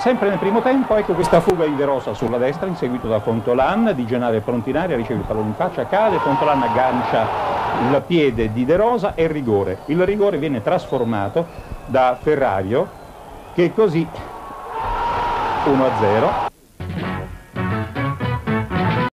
Sempre nel primo tempo, ecco questa fuga di De Rosa sulla destra, inseguito da Fontolan, Di Gennaro è pronto in aria, riceve il pallone in faccia, cade, Fontolan aggancia il piede di De Rosa e rigore. Il rigore viene trasformato da Ferrario, che così 1-0